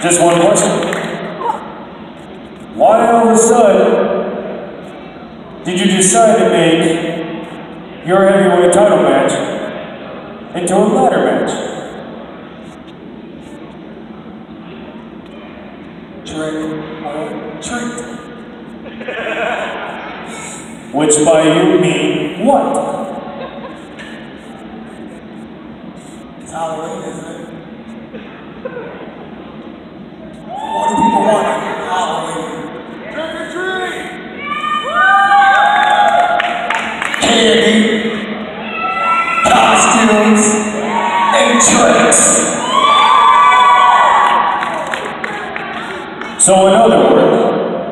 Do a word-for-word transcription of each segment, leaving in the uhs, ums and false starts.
Just one question. Why all of a sudden did you decide to make your heavyweight title match into a ladder match? Trick or treat. Which by you mean what? It's Halloween, isn't it? What do people want? Halloween. Trick or treat! Candy, costumes, and tricks. So in other words,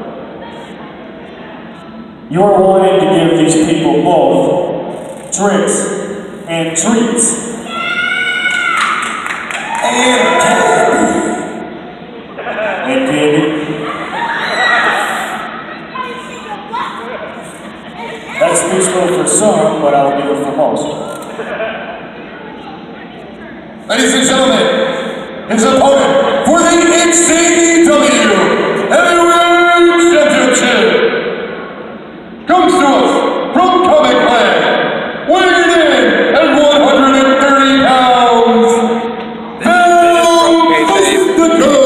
you're wanting to give these people both tricks and treats. And candy. And candy. That speaks well for some, but I'll do it for most. Ladies and gentlemen, his opponent for the H C W Heavyweight Championship comes to us from Comic Land, weighing in at one hundred thirty pounds, Phil Fustico!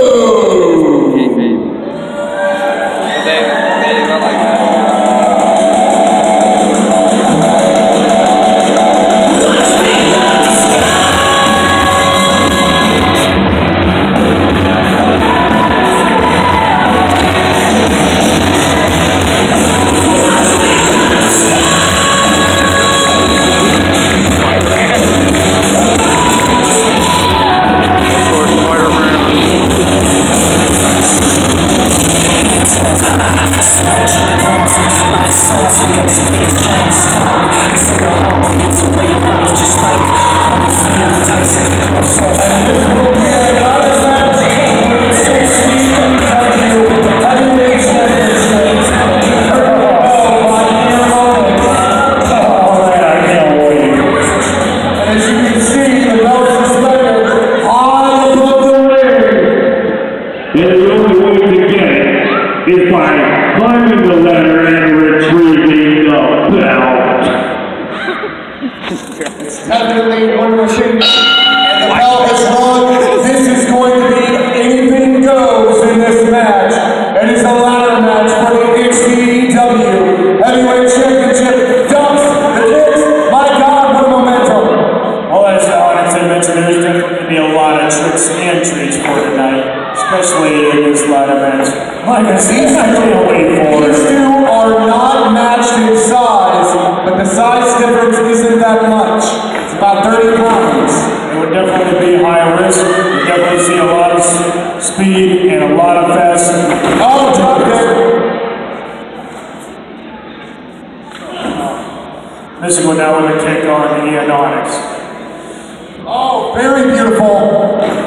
Is by climbing the ladder and retrieving the belt. It's definitely one machine, and the belt is wrong. This is going to be anything goes in this match. It is a ladder match for the H C W Heavyweight Championship. Dumps the kicks. My God, what momentum! Well, as the audience had mentioned, there's definitely going to be a lot of tricks and treats for tonight, especially in this ladder match. Like I said, I can't wait for it. These two are not matched in size, but the size difference isn't that much. It's about thirty pounds. It would definitely be high risk. You definitely see a lot of speed and a lot of fast. Oh, drop it. This is what now we're going to kick on the Ionics. Oh, very beautiful.